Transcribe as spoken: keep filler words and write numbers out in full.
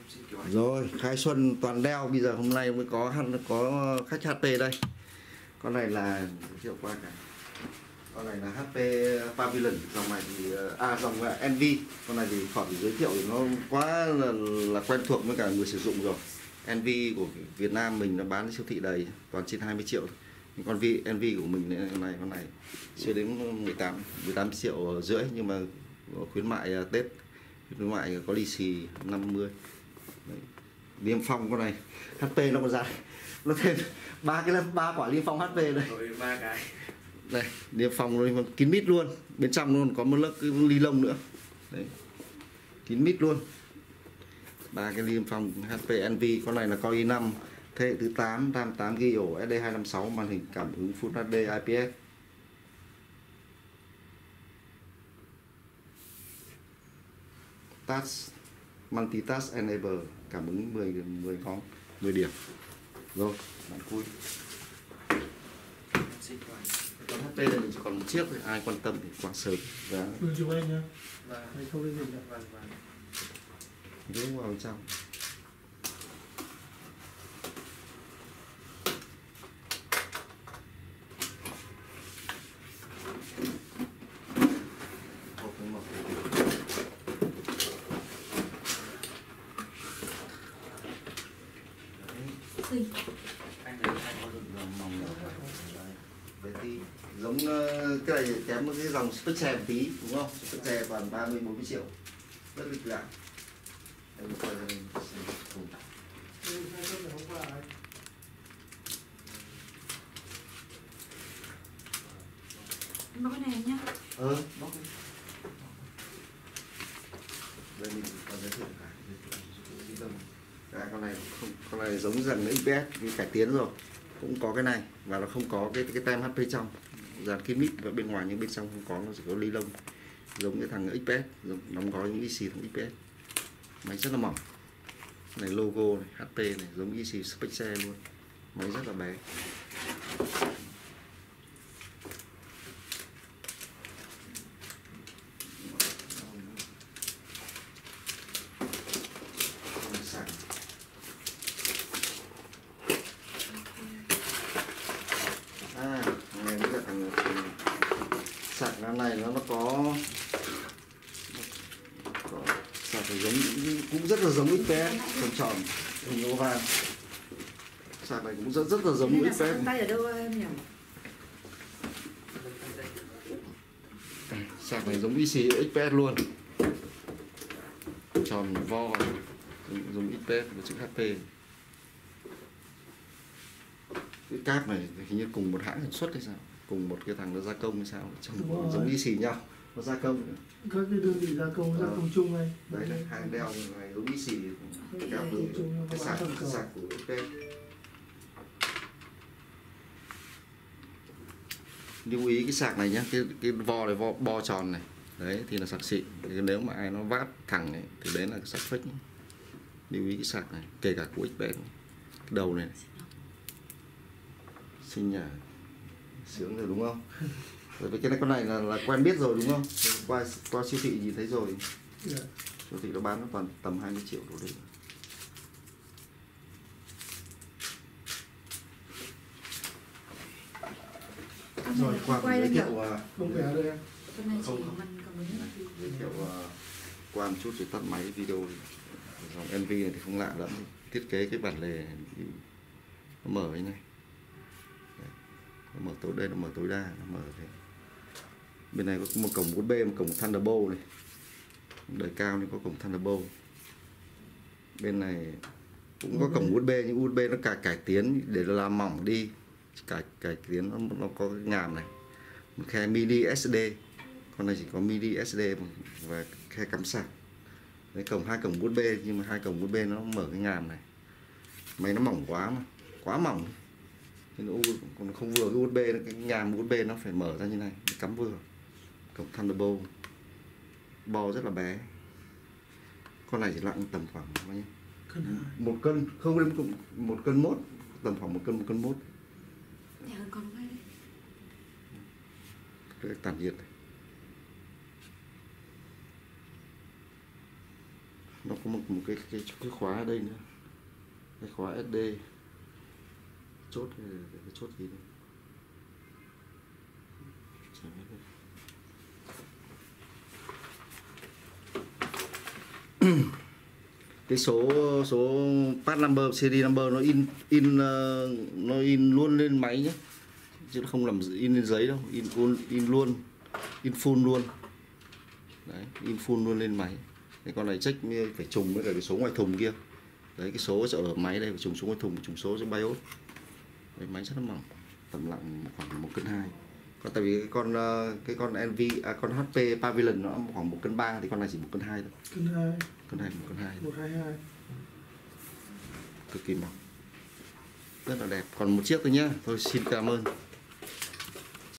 Rồi, khai xuân toàn đeo, bây giờ hôm nay mới có có khách hát pê đây. Con này là giới thiệu qua cả. Con này là hát pê Pavilion, dòng này thì à dòng là en vê. Con này thì khỏi giới thiệu thì nó quá là, là quen thuộc với cả người sử dụng rồi. en vê của Việt Nam mình nó bán siêu thị đầy, toàn trên hai mươi triệu. Con en vê của mình này, con này con này chưa đến mười tám triệu rưỡi, nhưng mà khuyến mại Tết, khuyến mại có lì xì năm mươi. Liêm Phong con này hát pê nó còn dài, nó thêm ba cái ba quả Liêm Phong hát pê đây. ba cái. Đây, Liêm Phong nó kín mít luôn, bên trong luôn có một lớp ly lông nữa. Đấy. Kín mít luôn. Ba cái Liêm Phong hát pê en vê, con này là Core i năm thế hệ thứ tám, RAM tám gi ga bai, ổ ét đê hai năm sáu, màn hình cảm ứng Full hát đê i pê ét. Touch Multitask Enable, cảm ứng mười mười ngón, mười điểm. Rồi, bạn vui. Con hát pê này mình chỉ còn một chiếc thôi, ai quan tâm thì quảng sớm. Và Đừng chụp em nhá. Vâng. Đấy, không lên hình Vâng, vâng. đúng vào bên trong. Anh này hay có dòng mỏng đấy thì giống uh, cái này kém một cái dòng Spectre một tí đúng không? Spectre toàn ba mươi bốn mươi triệu, rất lịch lãm. Đây coi đây cùng. Bóc cái này nhá. Ờ, bóc đi. Đây mình còn giới thiệu cả cái con này không, con này giống dần ích pê ét nhưng cải tiến rồi, cũng có cái này và nó không có cái cái tem hát pê trong, dàn kín mít và bên ngoài nhưng bên trong không có, nó chỉ có ly lông giống cái thằng ích pê ét, đóng gói những i xì thằng ích pê ét. Máy rất là mỏng, này logo này, hát pê này giống i xì Spectre luôn, máy rất là bé. À, này là thằng sạc này nó nó có, có sạc này giống cũng rất là giống ích pê ét, tròn tròn hình lô vàng. Sạc này cũng rất rất là giống ích pê ét. Tay ở đâu em nhỉ? Sạc này giống i xì ích pê ét luôn, tròn vo giống ích pê ét với chữ hát pê. Cái cáp này hình như cùng một hãng sản xuất hay sao, cùng một cái thằng nó gia công hay sao, trông giống i xì nhau, nó gia công nữa. Các cái đơn vị gia công, gia công chung này. Đấy này, hàng đeo này giống i xì, đeo từ cái sạc, cái sạc của ích pê ét. Lưu ý cái sạc này nhá, cái cái vo này vo bo tròn này, đấy thì là sạc xịn. Thì nếu mà ai nó vát thẳng này thì đấy là cái sạc fake. Lưu ý cái sạc này, kể cả của ích pê ét này. Cái đầu này, này. Xinh nhỉ, sướng rồi đúng không? Rồi với cái này con này là, là quen biết rồi đúng không? Qua qua siêu thị gì thấy rồi. Yeah. Siêu thị nó bán nó toàn tầm hai mươi triệu đổ đi. Rồi qua giới thiệu không phải đây em. Con này chỉ không, không. mình cầm lấy. Giới thiệu uh, qua một chút rồi tắt máy video. Dòng en vê này thì không lạ lắm, thiết kế cái bản lề nó mở như này. Đấy. Nó mở tối đây, nó mở tối đa, nó mở thế. Bên này có một cổng u ét bê, một cổng Thunderbolt này, đời cao nhưng có cổng Thunderbolt. Bên này cũng có cổng u ét bê nhưng u ét bê nó cải cải tiến để làm mỏng đi, cải cải tiến nó, nó có cái ngàm này, một khe mini ét đê, con này chỉ có mini ét đê và khe cắm sạc. Đấy, cổng hai cổng u ét bê nhưng mà hai cổng u ét bê nó mở cái ngàm này, máy nó mỏng quá mà, quá mỏng. Nó còn không vừa cái u ét bê, cái ngàm u ét bê nó phải mở ra như này, cắm vừa. Cổng Thunderbolt, bo rất là bé. Con này chỉ nặng tầm khoảng bao nhiêu? Một cân, không đến một cân mốt, tầm khoảng một cân một cân mốt. Nhẹ hơn con ngay đấy. Cái tản nhiệt này. nó có một, một cái, cái cái khóa ở đây nữa, cái khóa ét đê chốt cái, cái chốt gì đây. Cái số số part number, series number nó in in uh, nó in luôn lên máy nhé, chứ nó không làm in lên giấy đâu, in in luôn, in full luôn. Đấy, in full luôn lên máy. Cái con này check phải trùng với cả cái số ngoài thùng kia. Đấy, cái số ở máy đây phải trùng số ngoài thùng, trùng số trong BIOS. Đấy, máy rất là mỏng, tầm nặng khoảng một cân hai. Còn tại vì cái con cái con en vê à, con hát pê Pavilion nó khoảng một cân ba, thì con này chỉ một cân hai thôi. Cân hai. Cân hai, một cân hai. một hai hai. Cực kỳ mỏng. Rất là đẹp. Còn một chiếc thôi nhá. Thôi xin cảm ơn.